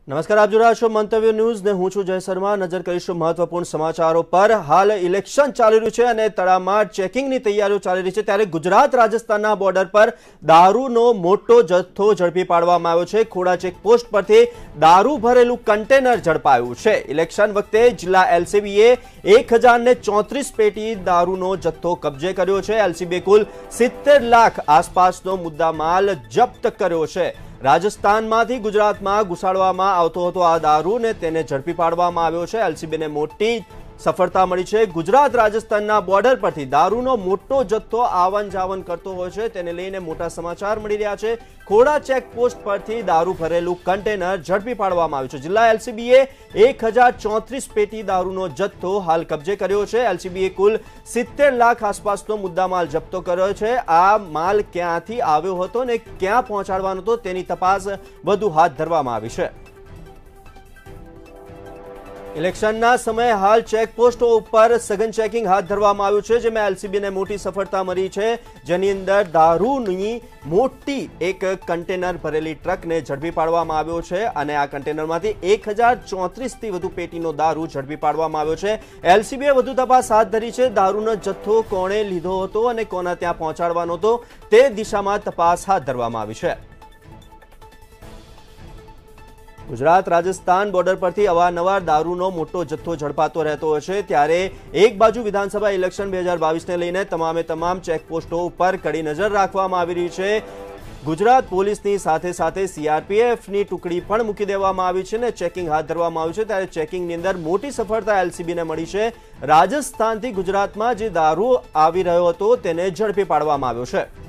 નમસ્કાર, આપ જોઈ રહ્યા છો મંતવ્ય ન્યૂઝ ને હું છું જય શર્મા। નજર કરીશું મહત્વપૂર્ણ સમાચારો પર। હાલ ઇલેક્શન ચાલી રહ્યું છે અને તડામાર ચેકિંગની તૈયારીઓ ચાલી રહી છે, ત્યારે ગુજરાત રાજસ્થાનના બોર્ડર પર દારૂનો મોટો જથ્થો ઝડપી પાડવામાં આવ્યો છે। ખોડા ચેકપોસ્ટ પરથી દારૂ ભરેલું કન્ટેનર ઝડપાયું છે। ઇલેક્શન વખતે જિલ્લા એલસીબીએ 1034 પેટી દારૂનો જથ્થો કબજે કર્યો છે। એલસીબીએ કુલ 70 લાખ આસપાસનો મુદ્દામાલ જપ્ત કર્યો છે। રાજસ્થાનમાંથી ગુજરાતમાં ઘુસાડવામાં આવતો હતો આ દારૂ ને તેને ઝડપી પાડવામાં આવ્યો છે। એલસીબીને મોટી સફળતા મળી છે। ગુજરાત રાજસ્થાનના બોર્ડર પરથી દારૂનો મોટો જથ્થો આવન જાવન કરતો હોય છે, તેને લઈને મોટા સમાચાર મળી રહ્યા છે। ખોડા ચેકપોસ્ટ પરથી દારૂ ભરેલું કન્ટેનર ઝડપી પાડવામાં આવ્યું છે। જિલ્લા એલસીબીએ 1034 પેટી દારૂનો જથ્થો હાલ કબજે કર્યો છે। એલસીબીએ કુલ 70 લાખ આસપાસનો મુદ્દામાલ જપ્તો કર્યો છે। આ માલ ક્યાંથી આવ્યો હતો ને ક્યાં પહોંચાડવાનો હતો તેની તપાસ વધુ હાથ ધરવામાં આવી છે। ઇલેક્શનના સમયે હાલ ચેકપોસ્ટો ઉપર સઘન ચેકિંગ હાથ ધરવામાં આવ્યું છે, જેમાં એલસીબીને મોટી સફળતા મળી છે, જેની અંદર દારૂની મોટી એક કન્ટેનર ભરેલી ટ્રકને ઝડપી પાડવામાં આવ્યો છે અને આ કન્ટેનરમાંથી 1034 થી વધુ પેટીનો દારૂ ઝડપી પાડવામાં આવ્યો છે। એલસીબીએ વધુ તપાસ હાથ ધરી છે। દારૂનો જથ્થો કોણે લીધો હતો અને કોના ત્યાં પહોંચાડવાનો હતો તે દિશામાં તપાસ હાથ ધરવામાં આવી છે। ગુજરાત રાજસ્થાન બોર્ડર પરથી અવારનવાર દારૂનો મોટો જથ્થો ઝડપાતો રહેતો હોય છે, ત્યારે એક બાજુ વિધાનસભા ઇલેક્શન 2022ને લઈને તમામ ચેકપોસ્ટો ઉપર કડી નજર રાખવામાં આવી રહી છે। ગુજરાત પોલીસની સાથે સાથે સીઆરપીએફની ટુકડી પણ મૂકી દેવામાં આવી છે અને ચેકિંગ હાથ ધરવામાં આવ્યું છે, ત્યારે ચેકિંગની અંદર મોટી સફળતા એલસીબીને મળી છે। રાજસ્થાનથી ગુજરાતમાં જે દારૂ આવી રહ્યો હતો તેને ઝડપી પાડવામાં આવ્યો છે।